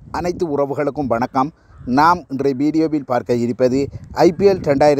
அனைத்து உறவுகளுக்கும் வணக்கம். நாம் இன்றைய வீடியோவில் பார்க்க இருப்பது IPL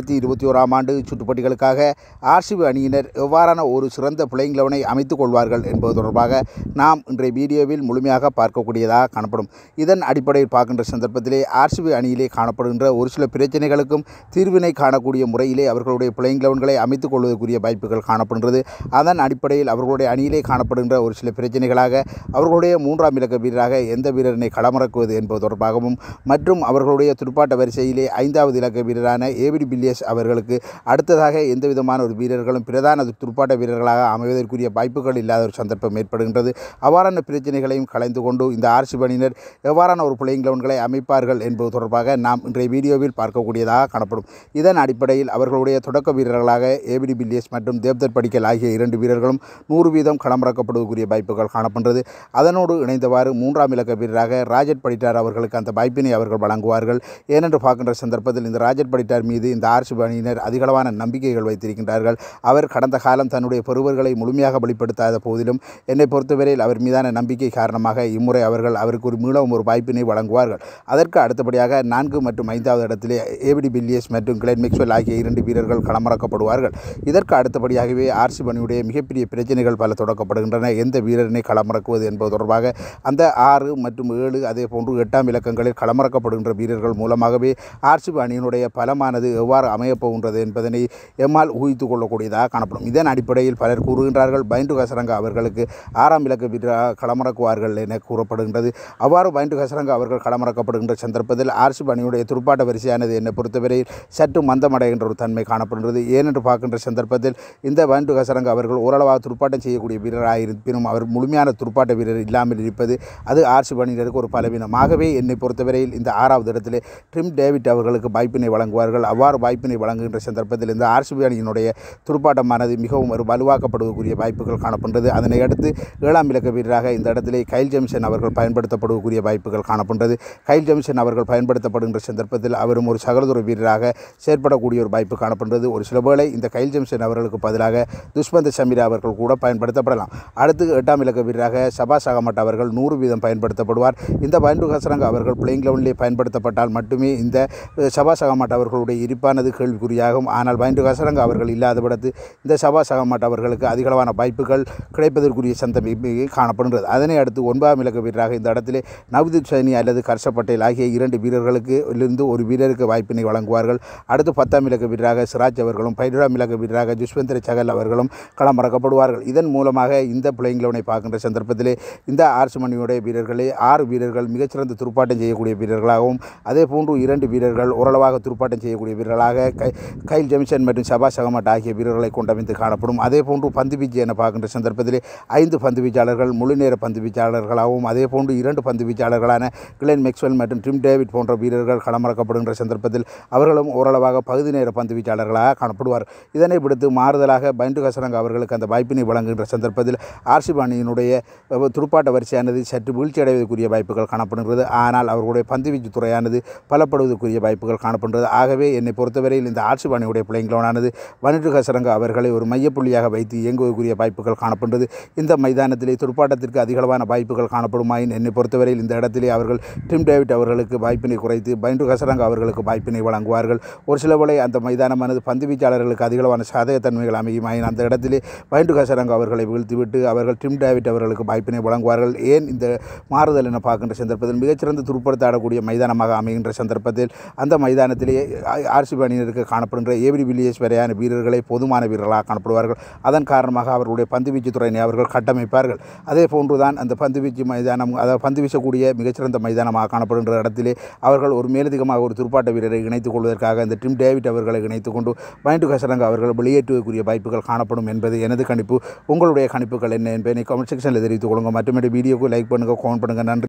2021 ஆண்டு சுற்றுப்போட்டிகளுக்காக RCB அணியினர் எவ்வாறான ஒரு சிறந்த பிளேயிங் 11ஐ அமைத்துக் கொள்வார்கள் என்பது தொடர்பாக நாம் இன்றைய வீடியோவில் முழுமையாக பார்க்கக்கூடியதாக காணப்படும். இதன் அடிப்படையில் பார்க்கின்ற சந்தர்ப்பத்திலே RCB அணியிலே காணப்படுகின்ற ஒரு சில பிரச்சனைகளுக்கும் தீர்வினை காணக்கூடிய முறையிலே அவர்களுடைய பிளேயிங் 11களை அமைத்துக் கொள்வதற்குரிய வாய்ப்புகள் காணப்படுகின்றது. அதன் அடிப்படையில் அவர்களுடைய அணியிலே காணப்படுகின்ற ஒரு சில பிரச்சனைகளாக அவர்களுடைய 3ஆம் இலக்க வீரராக எந்த வீரரினை களமிறக்குவது என்பது தொடர்பாகவும் மற்றும் அவர்களுடைய துடுப்பாட்ட வரிசையிலே 5வது இலக்க வீரரான Pbks அவர்களுக்கு அடுத்ததாக எந்த விதமான ஒரு வீரர்களும் பிரதான துடுப்பாட்ட வீரர்களாக அமைவதற்குரிய வாய்ப்புகள் இல்லாத ஒரு சந்தர்ப்பம் ஏற்படுகின்றது. அவ்வாறான பிரச்சனைகளையும் கலைந்து கொண்டு இந்த RCB அணியினர் எவ்வாறான ஒரு பிளேயிங் 11களை அமைப்பார்கள் என்பது தொடர்பாக நாம் இன்றைய வீடியோவில் பார்க்கக்கூடியதாக காணப்படும். இதன் அடிப்படையில் அவர்களுடைய தொடக்க வீரர்களாக Pbks மற்றும் தேவ்தத் படிக்கல் ஆகிய 2 வீரர்களும் 100% களமிறக்கப்படுவதற்குரிய வாய்ப்புகள் காணப்படுகிறது. அதனோடு இணைந்தவாறு 3ஆம் இலக்க வீரராக ராஜத் படிட்டார் அவர்களுக்கு அந்த வாய்ப்பினை அவர்கள் வழங்குவார்கள். ஏனென்று பார்க்கின்ற சந்தர்ப்பத்தில் இந்த ராஜத் படிட்டார் மீது இந்த RCB அணியினர் அதிகளவான நம்பிக்கைகள் வைத்திருக்கின்றார்கள். அவர் கடந்த காலம் தன்னுடைய பெறுவர்களை முழுமையாக வெளிப்படுத்தாத போதிலும் என்னை பொறுத்தவரையில் அவர் மீதான நம்பிக்கை காரணமாக இம்முறை அவருக்கு மீளவும் ஒரு வாய்ப்பினை வழங்குவார்கள். அதற்கு அடுத்தபடியாக 4 மற்றும் 5வது இடத்திலே Pbks மற்றும் கிளென் மேக்ஸ்வெல் ஆகிய 2 வீரர்கள் களமிறக்கப்படுவார்கள். இதற்கு அடுத்தபடியாகவே RCB அணியுடைய மிகப்பெரிய பிரச்சனைகள் பல தொடக்கப்படுகின்றன. எந்த வீரரினை களமிறக்குவது என்பது தொடர்பாக அந்த 6 மற்றும் 7 அதே போன்று 8ஆம் இலக்கங்களில் களமிறக்கப்படுகின்ற வீரர்கள் மூலமாகவே RCB அணியினுடைய பலமானது எவ்வாறு அமையப்போகின்றது என்பதனை எம்மால் ஊகித்துக் கொள்ளக்கூடியதாக காணப்படும். இதன் அடிப்படையில் பலர் கூறுகின்றார்கள் பைண்டு ஹசரங்க அவர்களுக்கு 6ஆம் இலக்க வீரராக களமிறக்குவார்கள் என கூறப்படுகின்றது. அவ்வாறு பைண்டு ஹசரங்க அவர்கள் களமிறக்கப்படுகின்ற சந்தர்ப்பத்தில் RCB அணியுடைய துடுப்பாட்ட வரிசையானது என்னை பொறுத்தவரையில் சற்று மந்தமடைகின்ற ஒரு தன்மை காணப்படுகின்றது. ஏனென்று பார்க்கின்ற சந்தர்ப்பத்தில் இந்த பைண்டு ஹசரங்க அவர்கள் ஓரளவாக துடுப்பாட்டம் செய்யக்கூடிய வீரராக இருப்பினும் அவர் முழுமையான துடுப்பாட்ட வீரர் இல்லாமல் இருப்பது அது RCB அணியினருக்கு ஒரு பலவீனம். ஆகவே என்னை பொறுத்தவரையில் இந்த 6வது இடத்திலே டிம் டேவிட் அவர்களுக்கு வாய்ப்பினை வழங்குவார்கள். அவ்வாறு வாய்ப்பினை வழங்குகின்ற சந்தர்ப்பத்தில் இந்த RCB அணியினுடைய துடுப்பாட்டமானது மிகவும் ஒரு வலுவாக்கப்படுவதற்குரிய வாய்ப்புகள் காணப்படுகிறது. அதனை அடுத்து 7ஆம் இலக்க வீரராக இந்த இடத்திலே கைல் ஜேம்சன் அவர்கள் பயன்படுத்தப்படுவதற்குரிய வாய்ப்புகள் காணப்படுகிறது. கைல் ஜேம்சன் அவர்கள் பயன்படுத்தப்படுகின்ற சந்தர்ப்பத்தில் அவரும் ஒரு சகலதுர வீரராக செயற்படக்கூடிய ஒரு வாய்ப்பு காணப்படுகிறது. ஒரு சில வேளை இந்த கைல் ஜேம்சன் அவர்களுக்கு பதிலாக துஷ்மந்த் சமீரா அவர்கள் கூட பயன்படுத்தப்படலாம். அடுத்து 8ஆம் இலக்க வீரராக சபாஸ் அகமட் அவர்கள் 100% பயன்படுத்தப்படுவார். இந்த பைண்டு ஹசரங்க அவர்கள் பிளேயிங் 11லே பயன்படுத்தப்பட்டால் மட்டுமே இந்த சபாஸ் அகமட் அவர்களுடைய இருப்பானது கேள்விக்குறியாகும். ஆனால் பைண்டு ஹசரங்க அவர்கள் இல்லாதபடத்து இந்த சபாஸ் அகமட் அவர்களுக்கு அதிகளவான வாய்ப்புகள் கிடைப்பதற்குரிய சந்தம் காணப்படுகிறது. அதனை அடுத்து 9ஆம் இலக்க வீரராக இந்த இடத்திலே நவ்தீப் சைனி அல்லது ஹர்ஷப் பட்டேல் ஆகிய 2 வீரர்களுக்கு இருந்து ஒரு வீரருக்கு வாய்ப்பினை வழங்குவார்கள். அடுத்து 10ஆம் இலக்க வீரராக சிராஜ் அவர்களும் 11ஆம் இலக்க வீரராக ஜஸ்வந்த் சகல் அவர்களும் களமிறக்கப்படுவார்கள். இதன் மூலமாக இந்த பிளேயிங் 11ஐ பார்க்கின்ற சந்தர்ப்பத்திலே இந்த RCB அணியுடைய வீரர்களே 6 வீரர்கள் மிகச்சிறந்த துடுப்பாட்டம் செய்யக்கூடிய வீரர்களாகவும் அதே போன்று 2 வீரர்கள் ஓரளவாக துடுப்பாட்டம் செய்யக்கூடிய வீரர்களாக கைல் ஜேம்சன் மற்றும் சபாஸ் அகமட் ஆகிய வீரர்களை கொண்டமைத்து காணப்படும். அதே போன்று பந்து வீச்சு என பார்க்கின்ற சந்தர்ப்பத்திலே 5 பந்து வீச்சாளர்கள் முழுநேர பந்து வீச்சாளர்களாகவும் அதே போன்று 2 பந்து வீச்சாளர்களான கிளென் மேக்ஸ்வெல் மற்றும் டிம் டேவிட் போன்ற வீரர்கள் களமிறக்கப்படுகின்ற சந்தர்ப்பத்தில் அவர்களும் ஓரளவாக பகுதி நேர பந்து வீச்சாளர்களாக காணப்படுவார். இதனை விடுத்து மாறுதலாக பைண்டு ஹசரங்க அவர்களுக்கு அந்த வாய்ப்பினை வழங்குகின்ற சந்தர்ப்பத்தில் RCB அணியினுடைய துடுப்பாட்ட வரிசையானது சற்று வீழ்ச்சி அடைவதற்குரிய வாய்ப்புகள் காணப்படுகிறது. ஆனால் அவர்களுடைய பந்து வீச்சு துறையானது பலப்படுவதற்குரிய வாய்ப்புகள் காணப்படுகிறது. ஆகவே என்னை பொறுத்தவரையில் இந்த RCB அணியுடைய பிளேயிங் 11ஆனது பைண்டு ஹசரங்க அவர்களை ஒரு மையப்புள்ளியாக வைத்து இயங்குவதற்குரிய வாய்ப்புகள் காணப்படுகிறது. இந்த மைதானத்திலே துடுப்பாட்டத்திற்கு அதிகளவான வாய்ப்புகள் காணப்படுமாயின் என்னை பொறுத்தவரையில் இந்த இடத்திலே அவர்கள் டிம் டேவிட் அவர்களுக்கு வாய்ப்பினை குறைத்து பைண்டு ஹசரங்க அவர்களுக்கு வாய்ப்பினை வழங்குவார்கள். ஒரு சில வேளை அந்த மைதானமானது பந்து வீச்சாளர்களுக்கு அதிகளவான சாதகத்தன்மைகள் அமையுமாயின் அந்த இடத்திலே பைண்டு ஹசரங்க அவர்களை வீழ்த்திவிட்டு அவர்கள் டிம் டேவிட் அவர்களுக்கு வாய்ப்பினை வழங்குவார்கள். ஏன் இந்த மாறுதல் என பார்க்கின்ற சந்தர்ப்பத்தில் மிகச்சிறந்த துடுப்படுத்த ஆடக்கூடிய மைதானமாக அமைகின்ற சந்தர்ப்பத்தில் அந்த மைதானத்திலே RCB அணியினருக்கு காணப்படுகின்ற Pbks வரையான வீரர்களை பொதுமான வீரர்களாக காணப்படுவார்கள். அதன் காரணமாக அவர்களுடைய பந்து வீச்சு துறையினை அவர்கள் கட்டமைப்பார்கள். அதே போன்றுதான் அந்த பந்து வீச்சு மைதானம் அதாவது பந்து வீசக்கூடிய மிகச்சிறந்த மைதானமாக காணப்படுகின்ற இடத்திலே அவர்கள் ஒரு மேலதிகமாக ஒரு துடுப்பாட்ட வீரரை இணைத்துக் கொள்வதற்காக இந்த டிம் டேவிட் அவர்களை இணைத்துக் கொண்டு பைண்டு ஹசரங்க அவர்கள் வெளியேற்றுவதற்குரிய வாய்ப்புகள் காணப்படும் என்பது எனது கணிப்பு. உங்களுடைய கணிப்புகள் என்ன என்பதை கமெண்ட் செக்ஷனில் தெரிவித்துக் கொள்ளுங்கள். மற்றும் வீடியோக்கு லைக் பண்ணுங்கள், கமெண்ட் பண்ணுங்கள். நன்றி.